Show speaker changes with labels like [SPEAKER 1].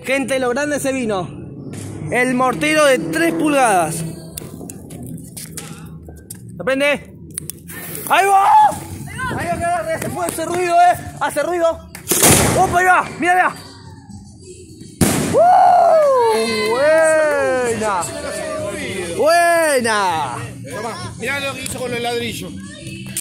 [SPEAKER 1] Gente, lo grande se vino. El mortero de 3 pulgadas. ¿Lo prende? ¡Ahí va! Ahí va a quedar, se puede hacer ruido, hace ruido. ¡Opa, ahí va! ¡Mira, mira! ¡Buena! ¡Buena!
[SPEAKER 2] Tomá, mirá lo que hizo con los ladrillos.